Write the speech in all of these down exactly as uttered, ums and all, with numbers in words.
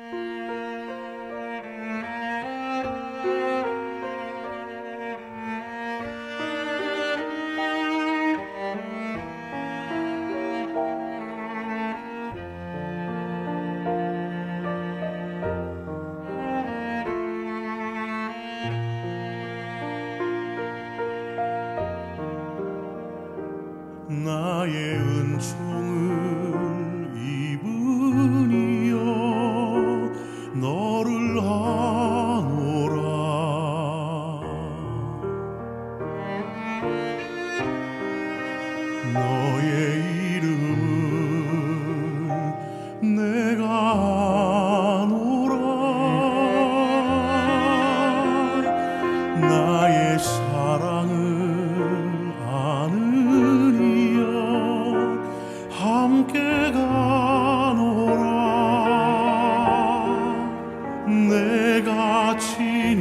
나의 은총을 입으니여 너를 아노라. 너의 이름은 내가 아노라. 나의 사랑을 아느니여 함께 가노라. 내가 친히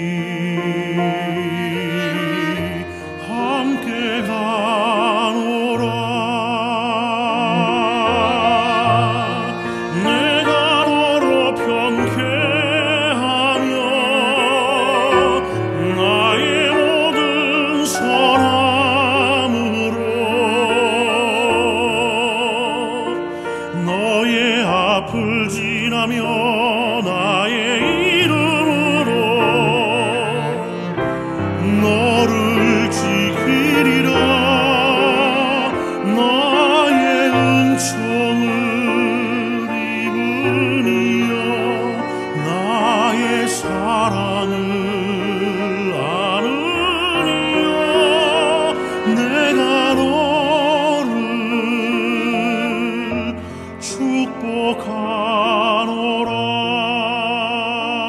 함께 가노라. 내가 너로 편케하며 나의 모든 선함으로 너의 앞을 지나며 나의 이름으로 너를 지키리라. 나의 은총을 입으니여 나의 사랑을 아느니여 내가 너를 축복하노라.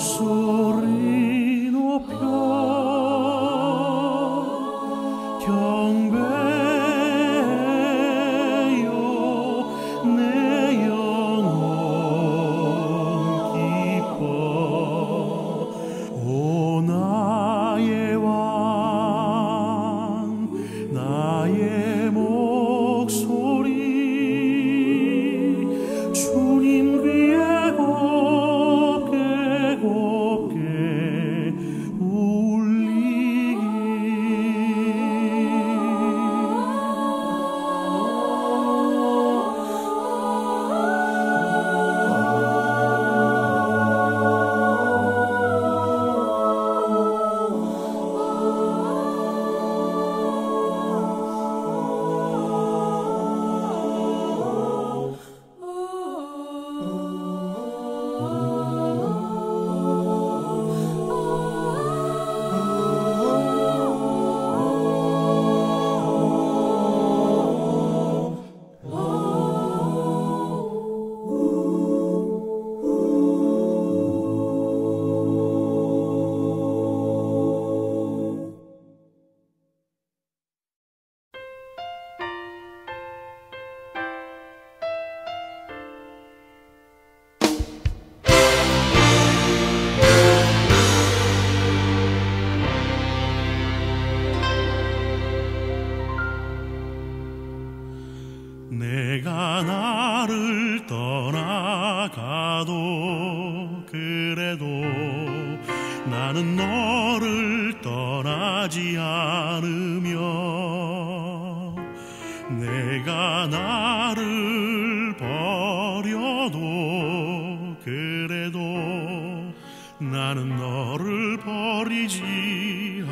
목소리 높여 경배해요. 내 영혼 기뻐. 오 나의 왕 나의 목소리 주님 귀에 곱게 곱게 울리기. 내가 나를 떠나가도 그래도 나는 너를 떠나지 않으며 내가 나를 버려도 그래도 나는 너를 버리지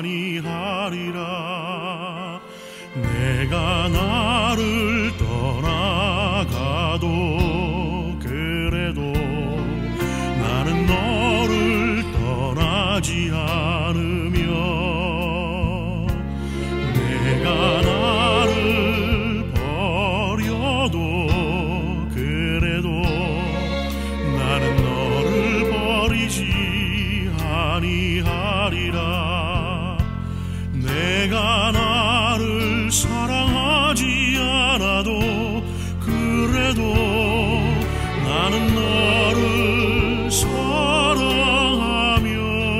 아니하리라. 내가 나를 떠나가도 그래도 나는 너를 떠나지 않으며 내가 나를 버려도 그래도 나는 너를 버리지 아니하리라. 내가 나를 사랑하지 않아도 그래도 나는 너를 사랑하며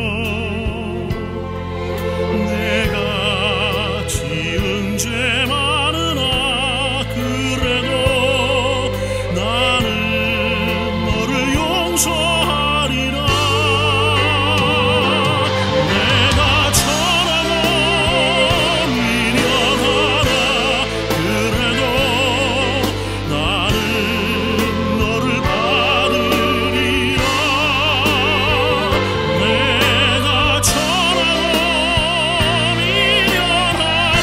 내가 지은 죄 많으나 그래도 나는 너를 용서하리라. 내가 천하고 미련하나 그래도 나는 너를 받으리라. 내가 천하고 미련하나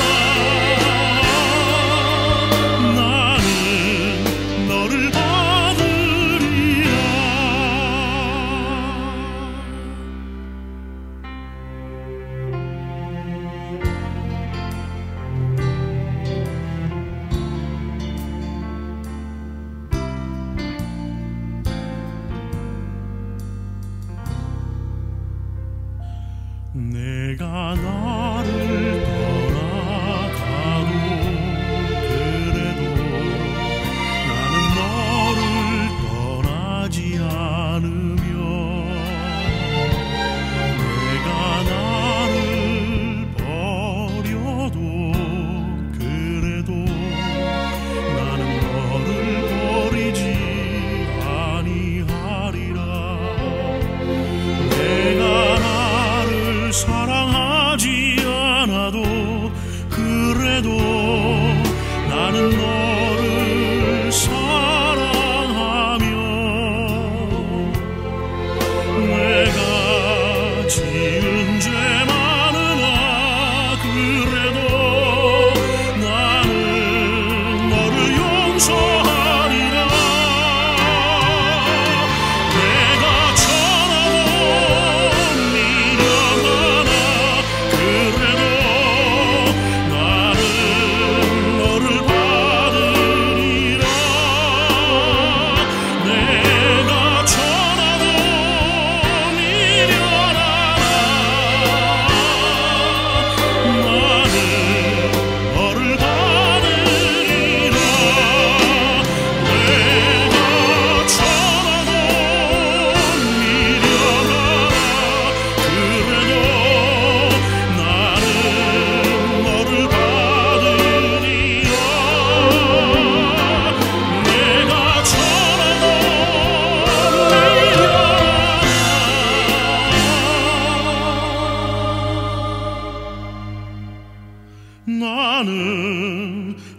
나는 너를 받으리라. 내가 나를 떠나가도 그래도 나는 너를 떠나지 않으며 내가 나를 버려도 그래도 나는 너를 버리지 아니하리라. 내가 나를 사랑하지 않아도 그래도 나는 너를 사랑하며 내가 지은 죄 많으나 그래도 나는 너를 용서하리라. 내가 천하고 미련하나 그래도 나는 너를 받으리라. 내가 천하고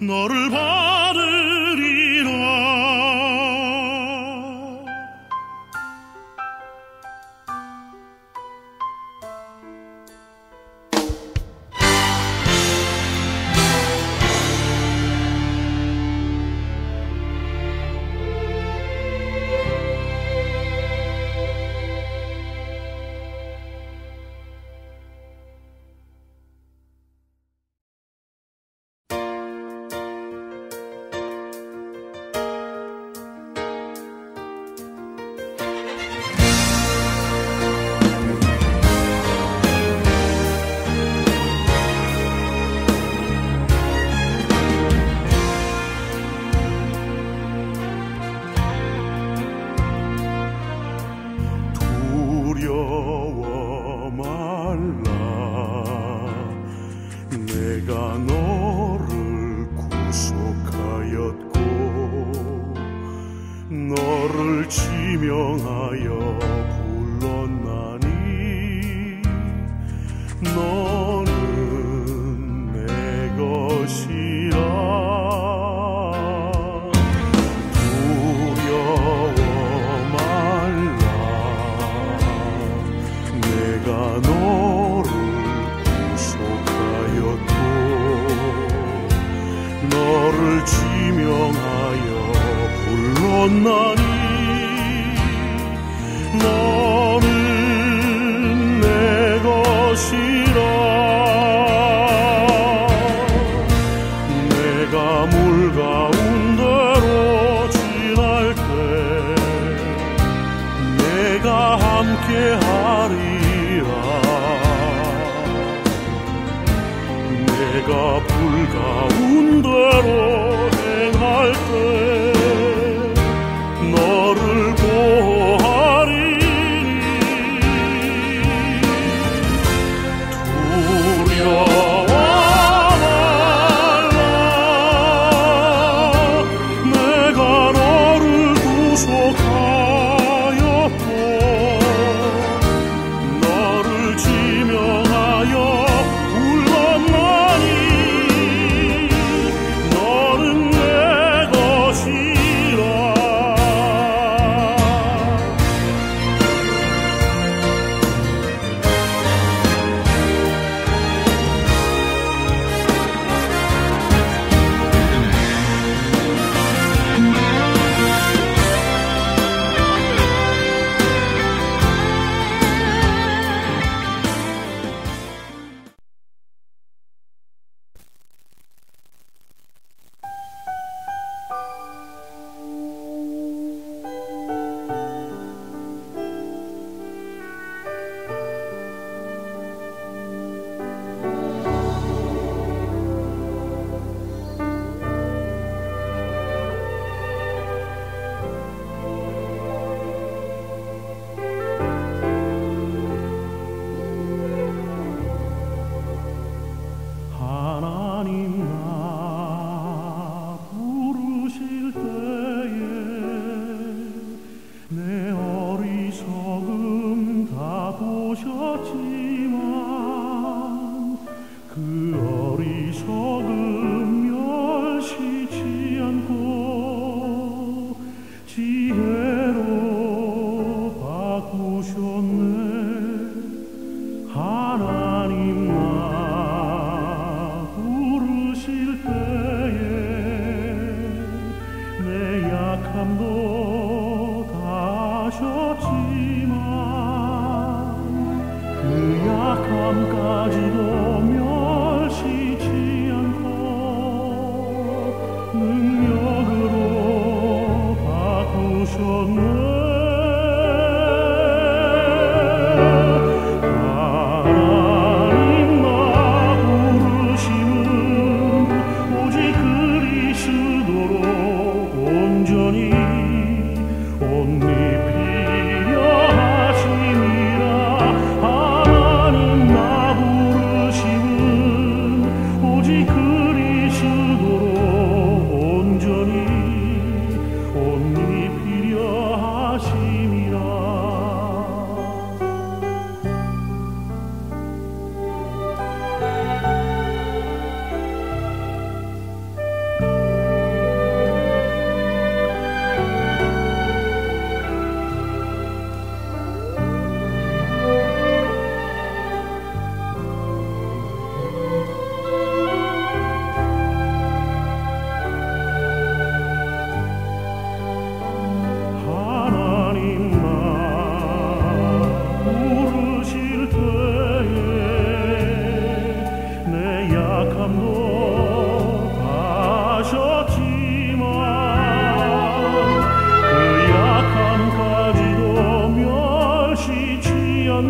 너를 받으리라. 두려워 말라. 내가 너를 구속하였고 너를 지명하여 불렀나니 너는 내 것이라. 두려워 말라. 내가 너를 구속하였고 너를 지명하여 불렀나니 너는 내 것이라. 내가 물 가운데로 지날 때 내가 함께 하리라. 내가 불 가운데로 행할 때 너를 보호하리니 두려워 말라. 내가 너를 구속하였고 너를 지명하여 불렀나니 너는 내 것이라. 하나님 나 부르실 때에 내 어리석음 다 보셨지만 그 어리석음 멸시치 않고 지혜로 바꾸셨네. 하나님 나 부르실 때에 내 약함도 다 아셨지만 그 약함까지도 멸시치 않고 능력으로 바꾸셨네. 하나님 나 부르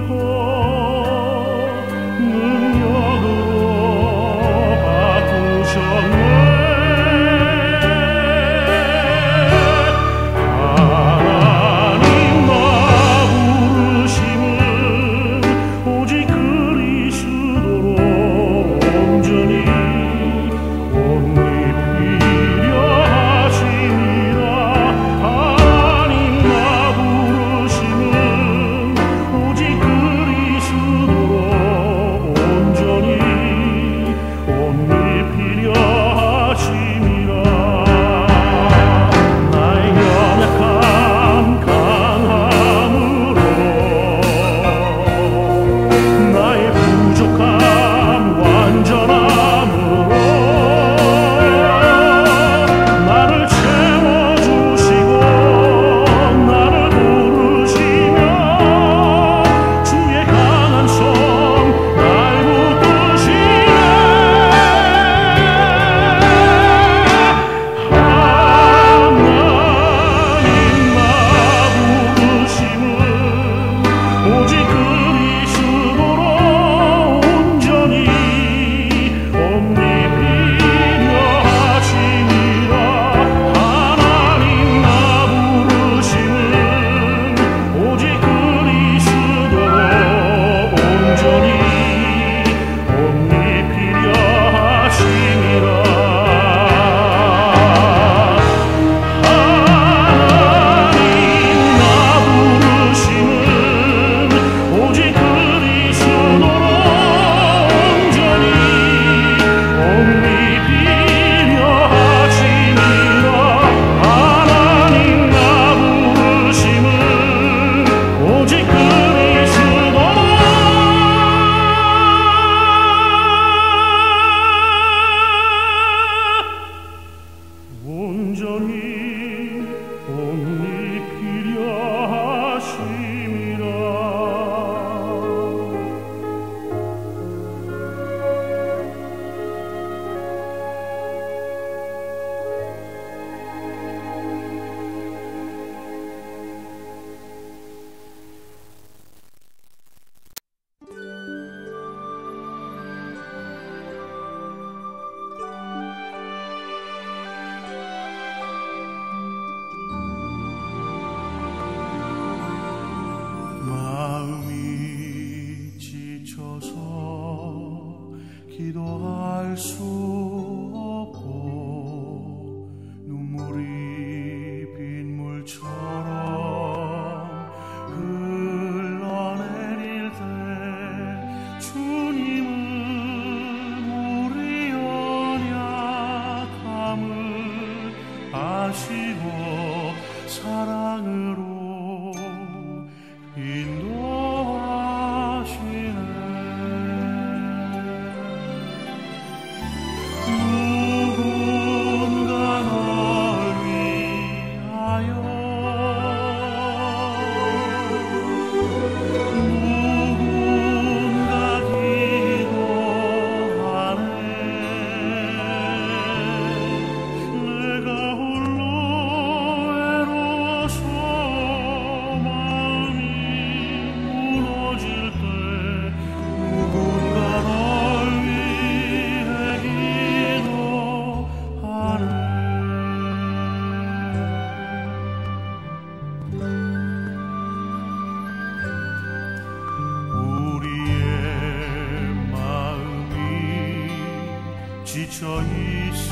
지쳐 있을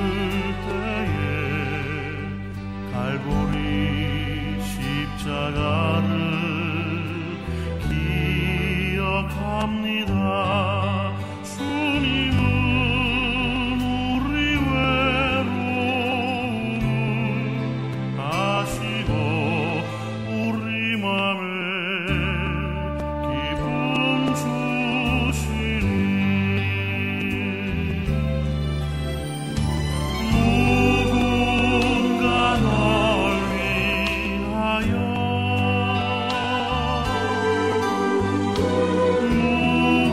때에 갈보리 십자가를 기억합니다. 주님은 우리 외로움을 아시고 우리 맘에 기쁨 주시니 누군가 널 위하여 누군가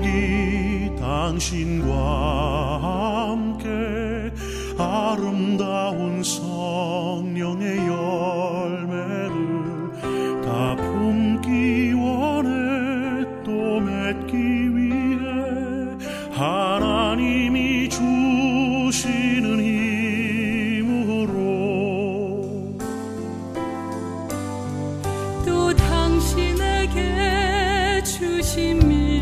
여기 당신과 함께 아름다운 성령의 열매를 다 품기 원해 또 맺기 위해 하나님이 주시는 힘으로 또 당신에게 주신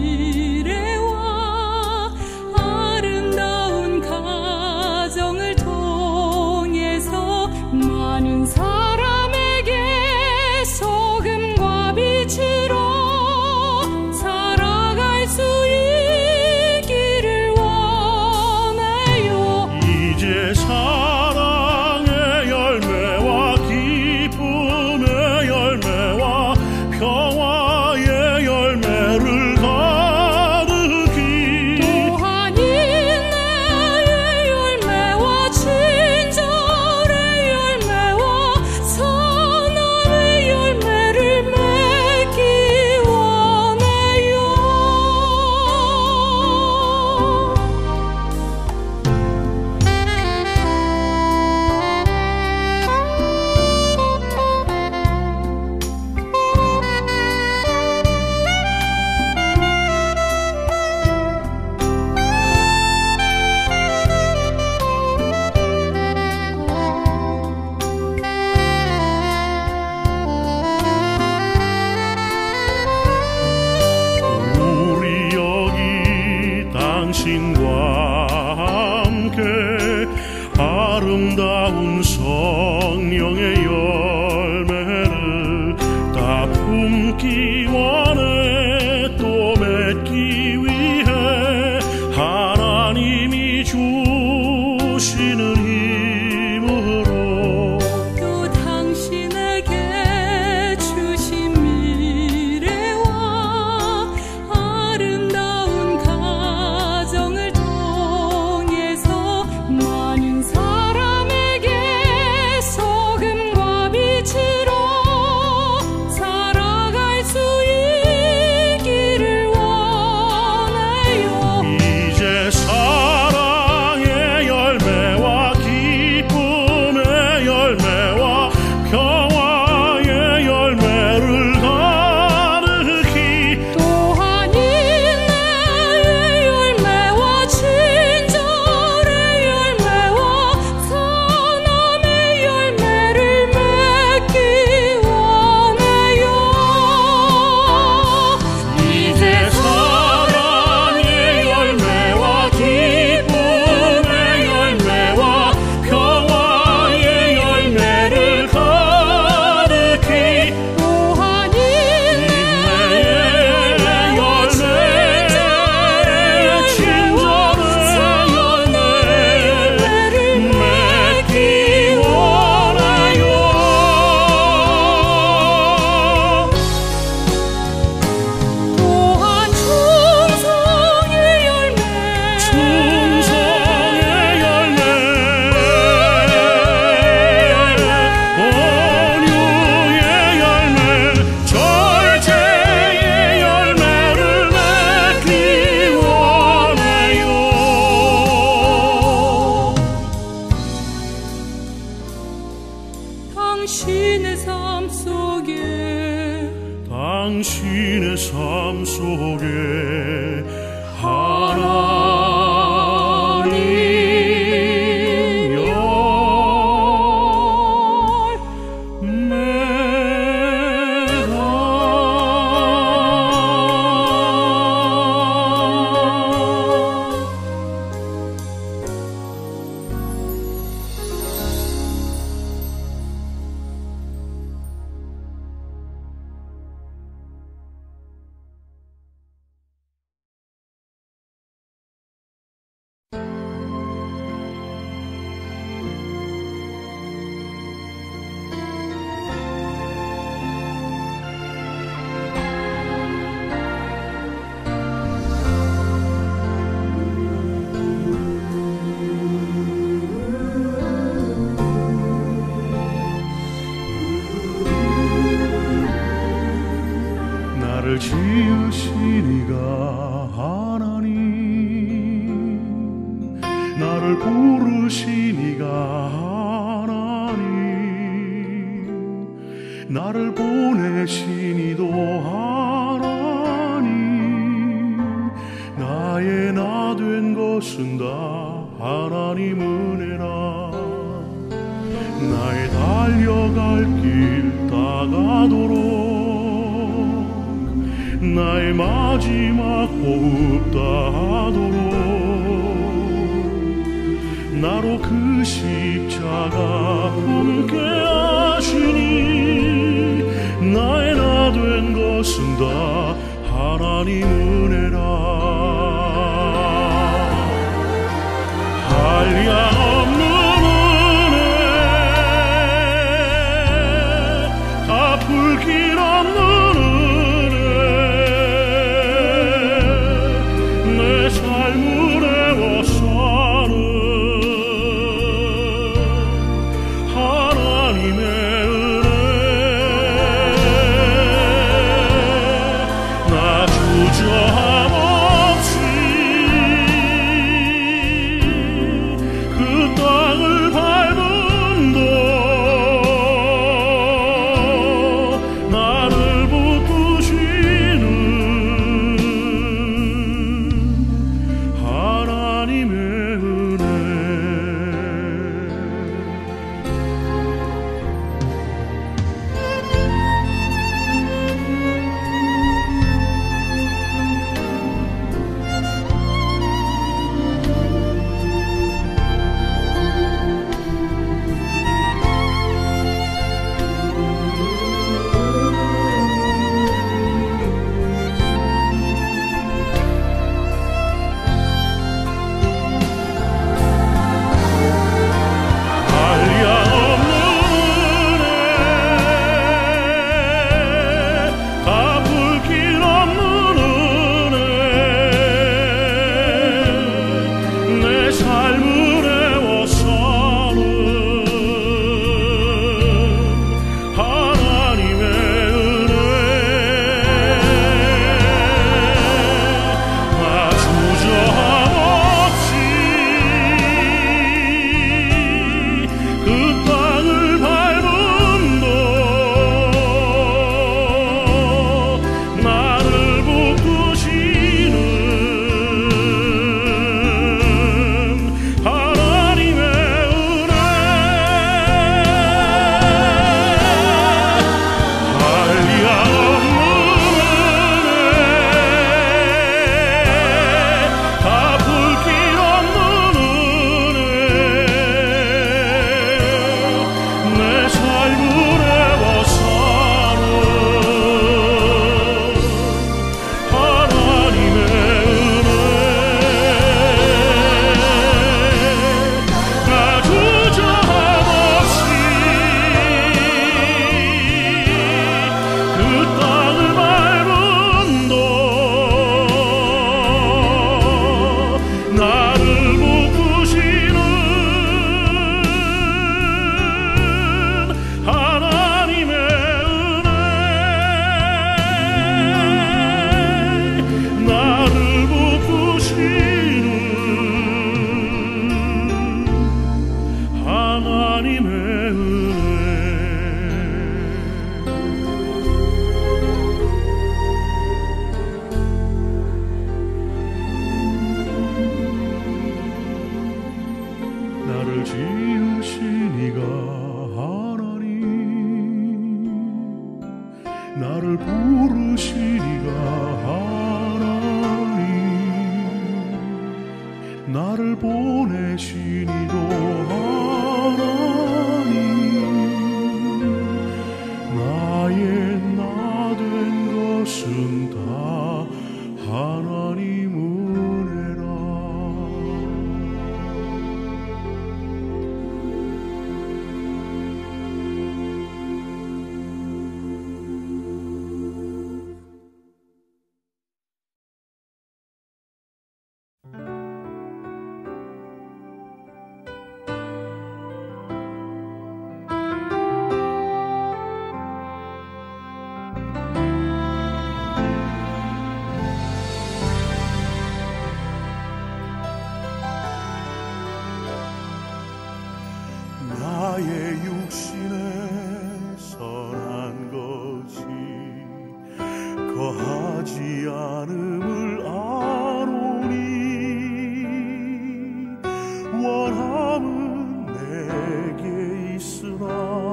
미래와 아름다운 가정을 통해서 많은 사람에게 소금과 빛으로 살아갈 수 있기를 원해요. 이제 사랑의 열매와 기쁨의 열매와 평화의 열매를 가득히 또한 인내의 열매와 친절의 열매와 선함의 열매를 맺기 원해요. 우리 여기 당신과 함께 아름다운 성령의 열매를 다 품기 원해 또 맺기 위해 하나님이 주시는 힘으로 또 당신에게 주신 미래와 아름다운 가정을 통해서 많은 사람에게 소금과 빛으로 살아갈 수 있기를 원해요. 이제 사랑의 열매와 기쁨의 열매와 평화의 열매를 가득히 또한 인내의 열매와 친절의 열매와 선함의 열매를 맺기 원해요. 이제 사랑의 열매와 기쁨의 열매와 평화의 열매를 가득히 또한 인내의 열매와 친절의 열매와 선함의 열매를 맺기 원하요. 또한 충성의 열매 충성의 열매 온유의 열매 절제의 열매를 맺기 원해요. 당신의 삶 속에 당신의 삶 속에 하나 나를 지으신 이가 하나님, 나를 부르신 이가 하나님, 나를 보내신 이도 하나님, 나의 나 된 것은 다 하나님 은혜라. 나의 달려갈 길 다가도록 나의 마지막 호흡 다하도록 나로 그 십자가 함께 하시니 나의 나 된 것은 다 하나님 은혜라. 한량 없는 은혜, 갚을 길 없는 은혜, 내 삶을 애워싸는 하나님의 은혜. 나 주저함 없이 그 땅을 밟음도 나를 붙드시는 하나님의 은혜. 행하지 않음을 아노니 원함은 내게 있으나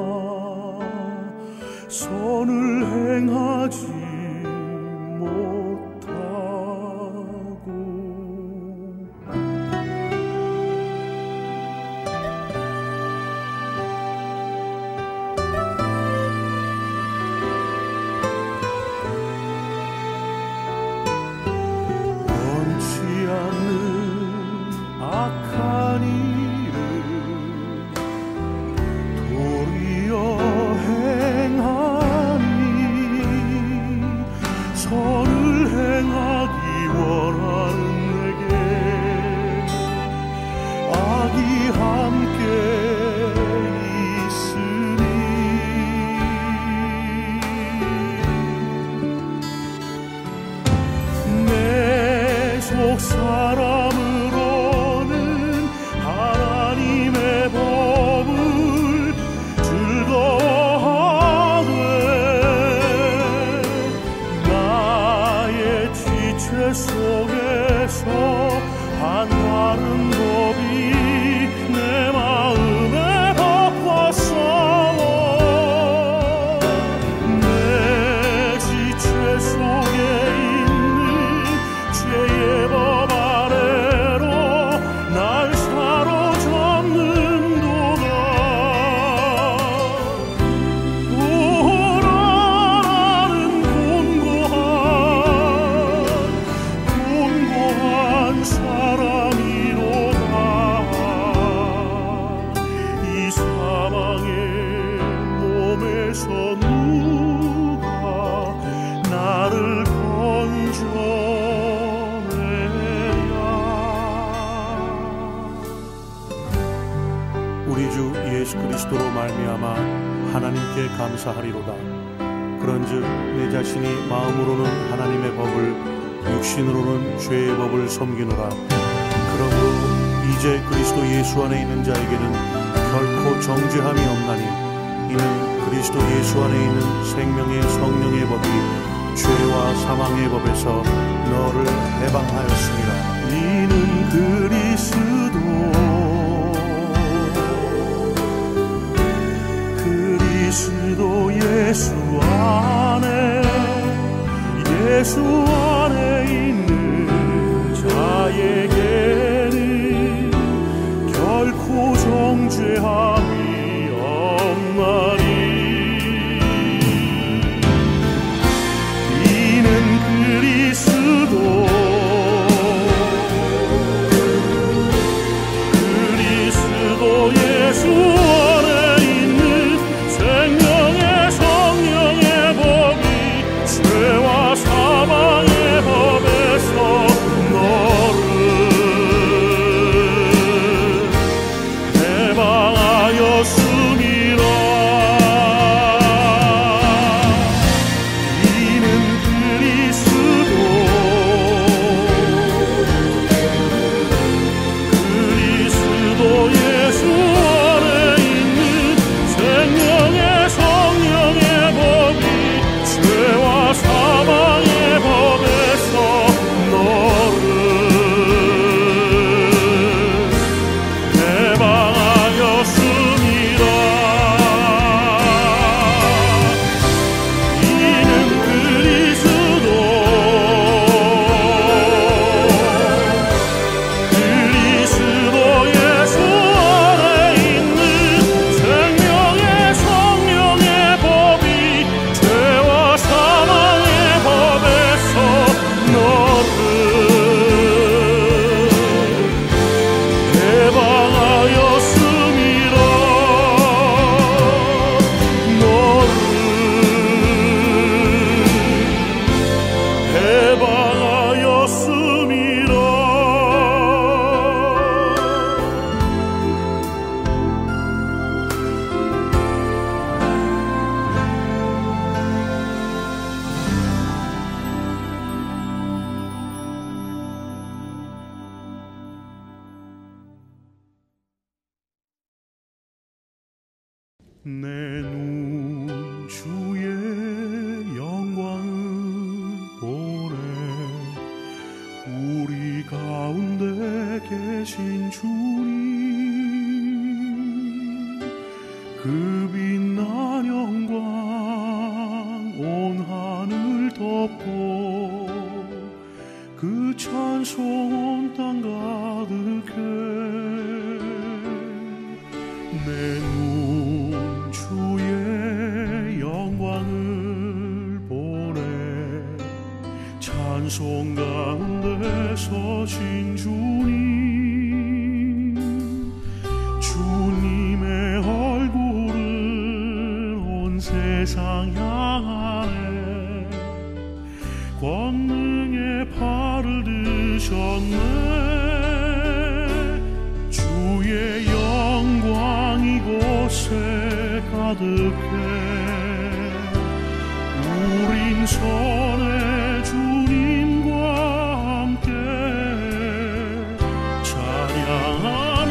선을 행하지 사람으로는 하나님의 법을 즐거워하되 나의 지체 속에서 한 다른 법이 내 마음에 벅과 싸워 내 지체 속에 있는 죄의 법 우리 주 예수 그리스도로 말미암아 하나님께 감사하리로다. 그런즉 내 자신이 마음으로는 하나님의 법을 육신으로는 죄의 법을 섬기노라. 그러므로 이제 그리스도 예수 안에 있는 자에게는 결코 정죄함이 없나니 이는 그리스도 예수 안에 있는 생명의 성령의 법이 죄와 사망의 법에서 너를 해방하였습니다. 이는 그리스도 그리스도 예수 안에 예수 안에 있는 자에게는 결코 정죄함이 없나니 이는 그리스도 그리스도 예수 안에 있는 생명의 성령의 법이 죄와 사망의 법에서 너를 해방하였음이라. 이는 그리스도 그리스도 예수 안에 있는 생명의 성령의 법이 죄와 사망의 법에서 너를 해방하였음이라. 이는 그리스도 그리스도 예수 안에 있는 생명의 성령의 법이 죄와 사망의 법에서 너를 해방하였음이라. 너를 해방하였음이라. 내 눈 주의 영광을 보아 그 찬송 온 땅 가득해. 내 눈 주의 영광을 보네. 찬송 가운데 서신 주님, 주님의 얼굴을 온 세상 향하네. 권능의 팔을 드셨네. 주의 영광 이곳에 가득해. 우린 선의 주님과 함께 찬양하며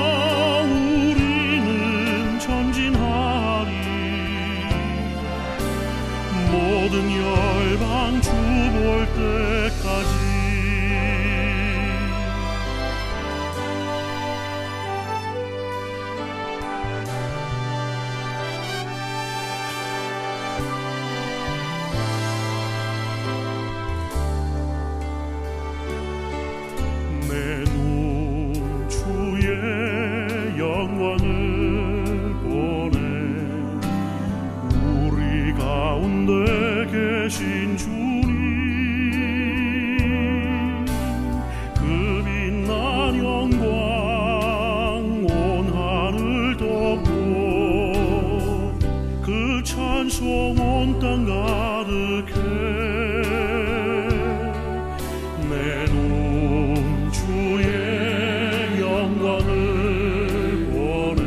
우리는 전진하리. 모든 열방 주 볼 때까지. 내 눈 주의 영광을 보네. 우리 가운데 계신 주님, 그 빛난 영광 온 하늘 덮고 그 찬송 온 땅 가득해. 내 눈 주의 영광을 보네.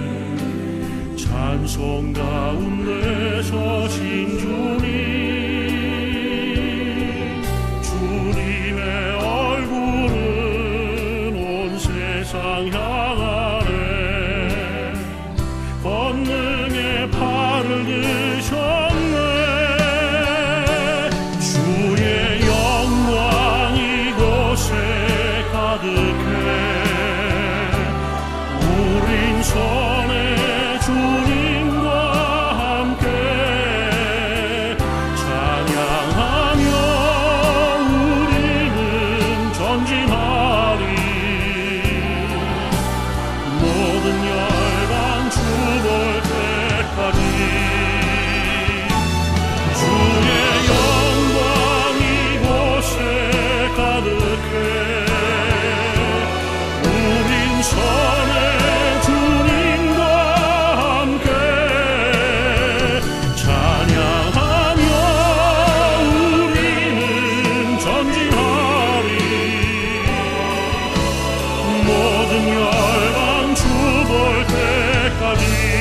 찬송 가운데 서신 주님, 주님의 얼굴은 온 세상 향하네. 권능의 팔을 드셨네. 주의 영광 이곳에 가득해. 우린 선의 주님과 함께 찬양하며 우리는 전진하리. 모든 열방 주 볼 때까지. 주의 영광 이곳에 가득해. 우린 선의 주님과 함께 찬양하며 우리는 전진하리. 모든 열방 주 볼 때까지.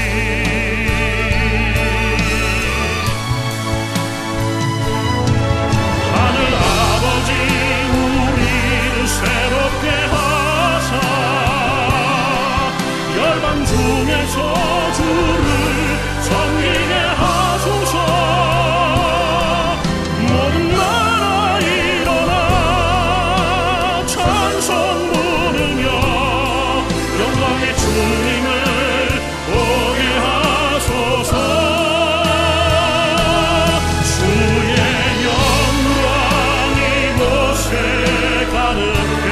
하늘 아버지, 우리를 새롭게 하사 열방 중에서 주를 섬기게 하소서. 모든 나라 일어나 찬송 부르며 영광의 주님을 보게 하소서. 주의 영광 이곳에 가득해.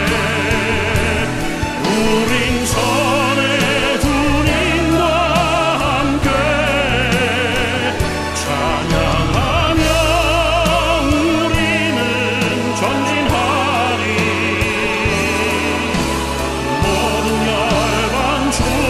우린 선의 주님과 함께 찬양하며 우리는 전진하리. 모든 열방 주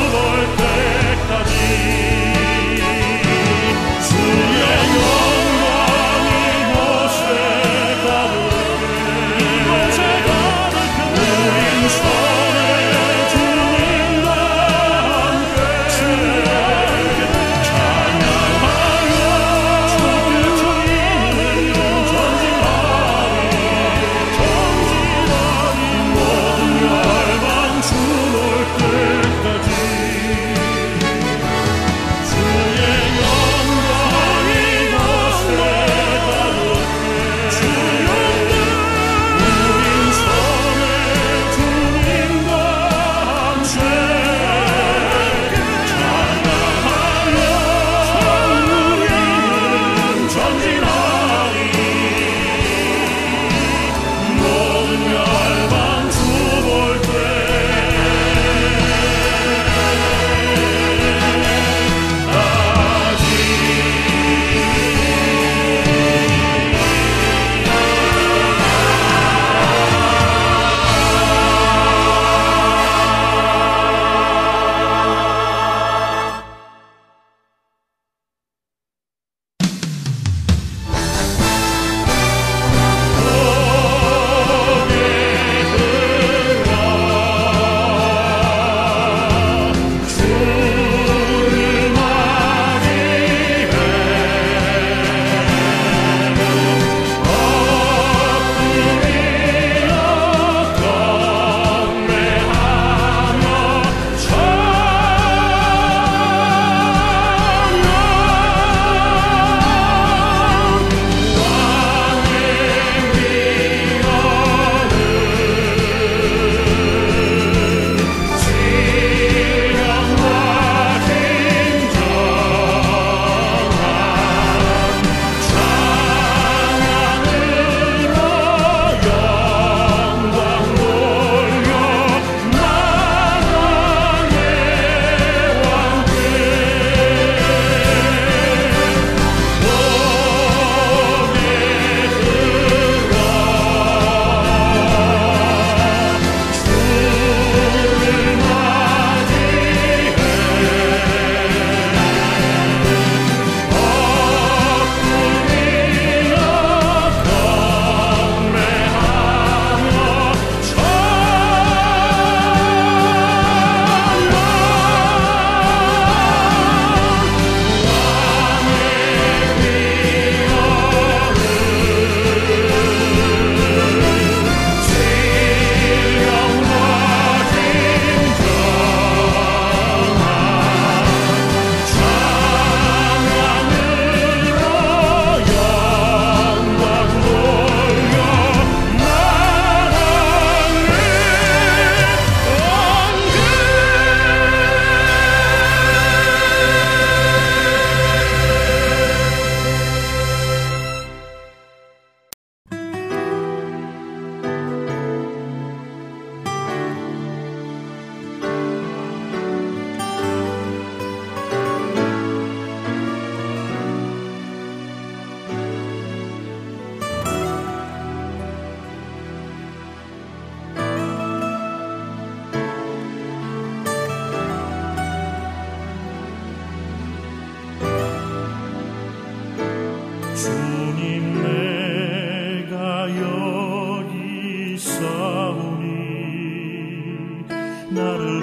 나를